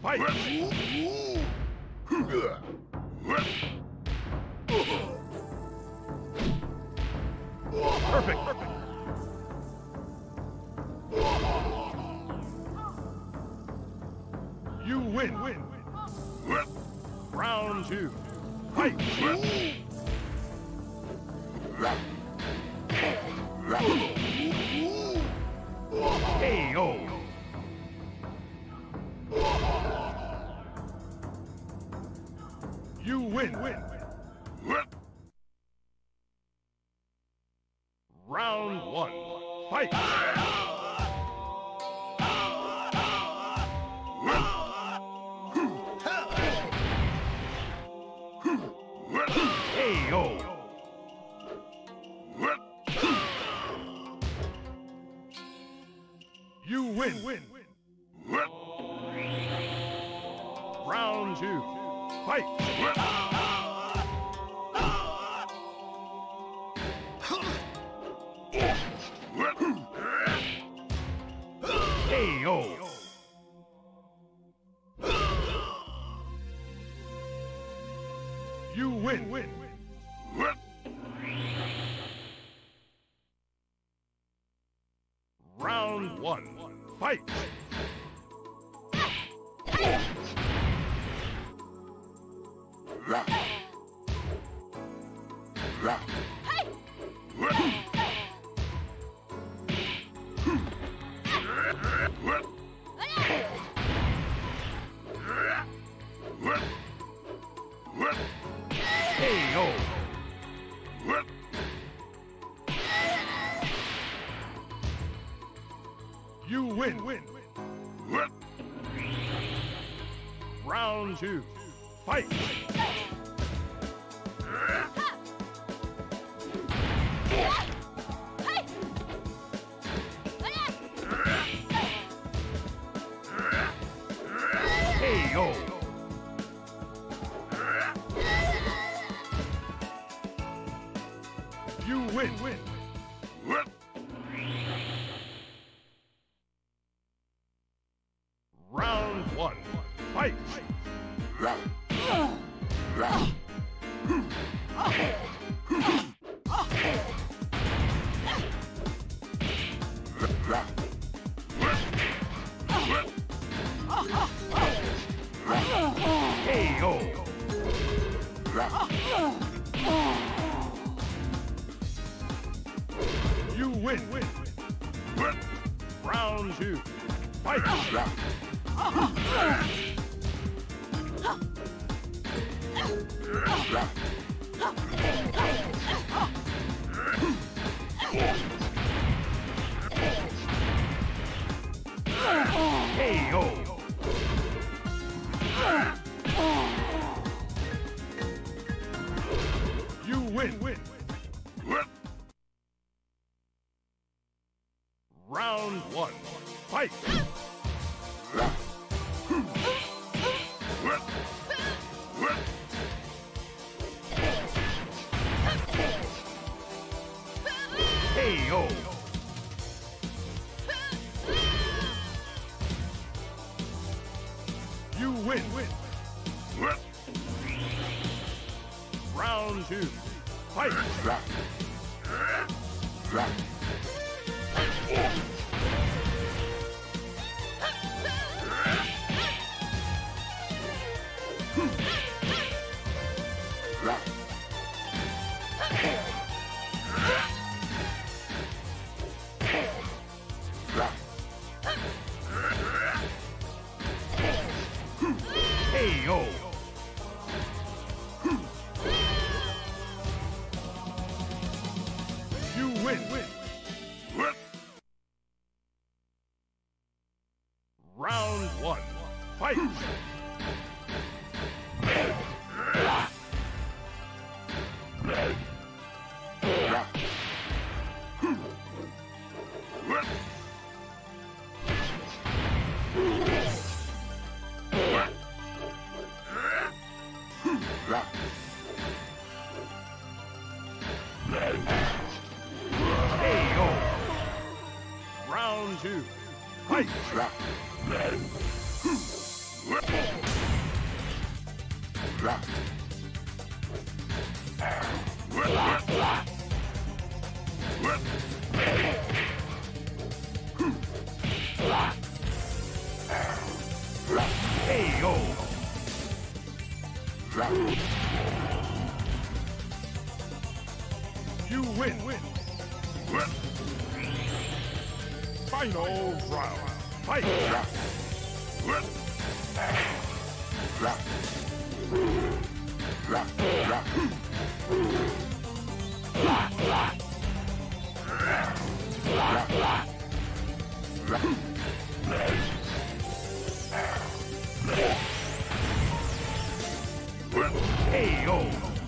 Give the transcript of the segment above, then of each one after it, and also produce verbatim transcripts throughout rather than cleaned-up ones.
Fight! Perfect! Perfect! You win! Win! Round two. Fight! K O. You win! Win! Round one. Fight! K O. You win! Win! Round two. Fight! K O. You win! Win! Round one. Fight! K O. You win! Win! Round two. Fight! K O. You win! Win! Round one. Fight! K O. You win! Win! Round two. Fight! K O. You win! Win! Round one. Fight! K O. You win! Win! Round two. Fight! K O. You win! Win! Round one. Fight! K O. Round two. Fight! Hey-o! You win! Final round. Fight! Hey-o!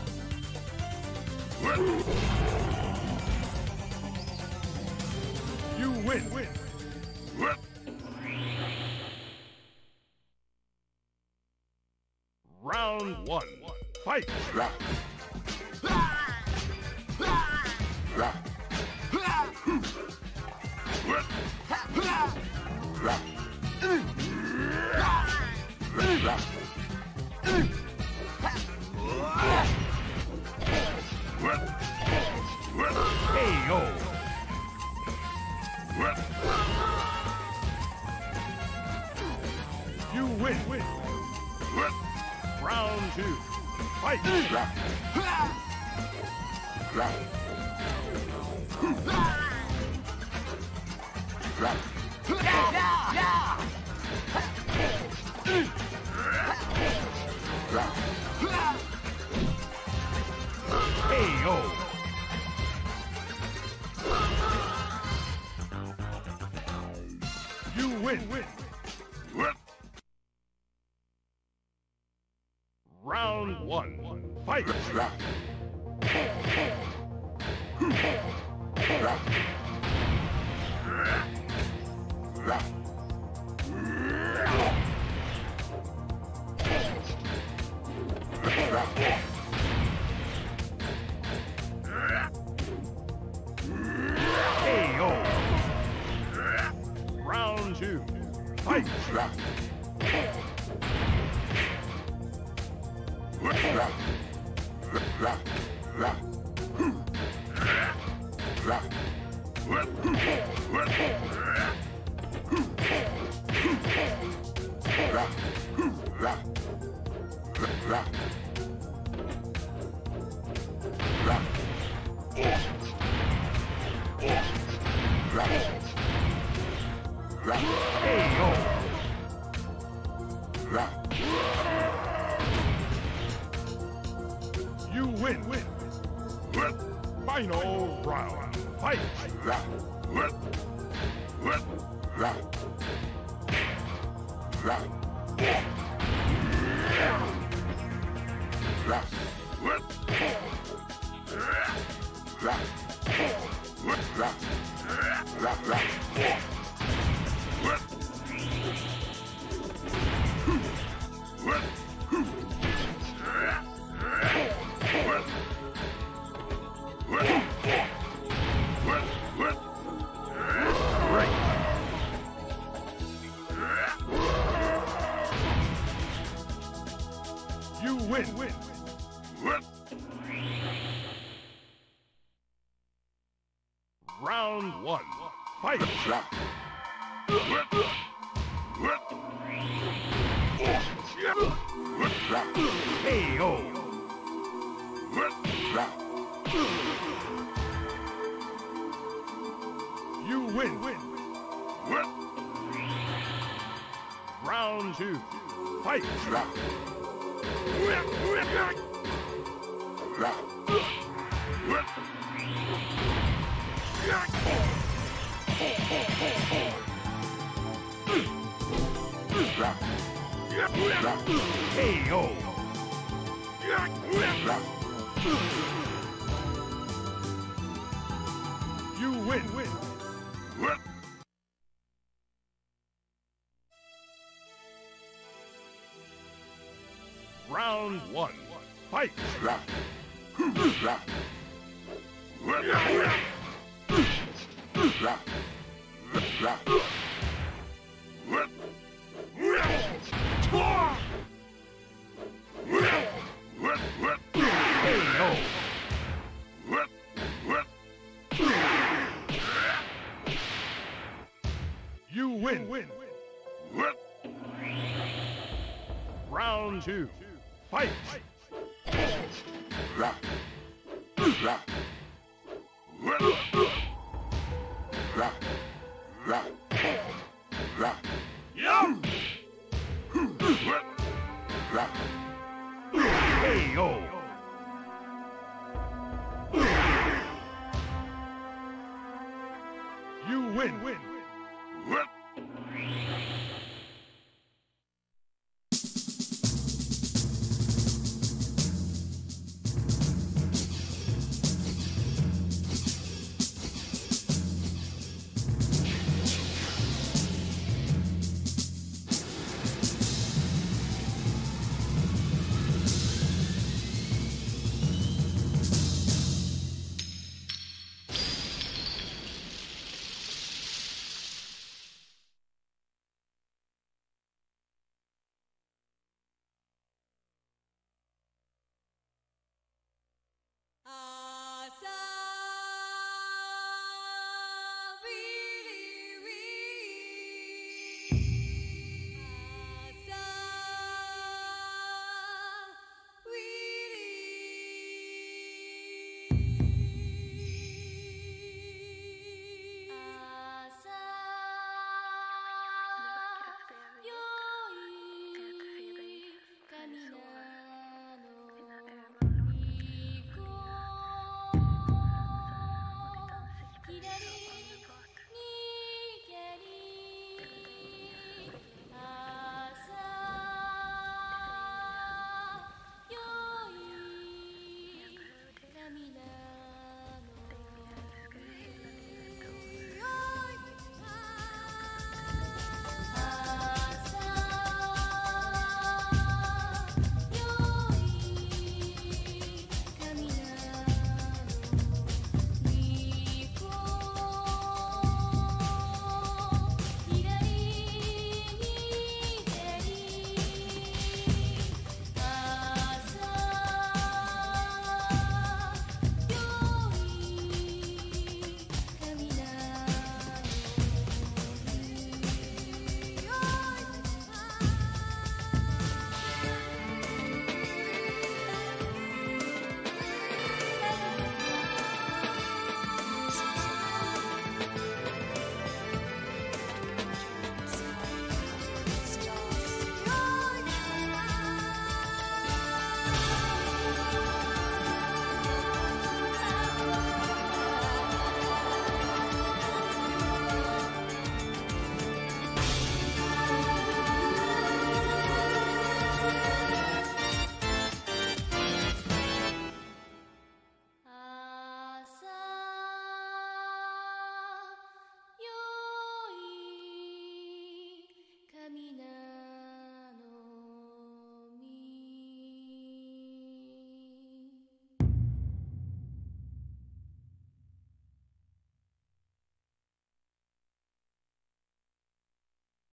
You win! win. Round one. Fight! Hey-o! You win! win. Round two. Fight! Hey-o! You win! win. Round one. Fight! Hey-o! Round two. Fight! Hey-o! You win! win. Final round. Fight! You win! win. Round one. Fight! Hey-o! You win! win. Round two. Fight! Hey-o! You win! win. Round one. Fight! Round two. Fight! Yum! K O! You win! win.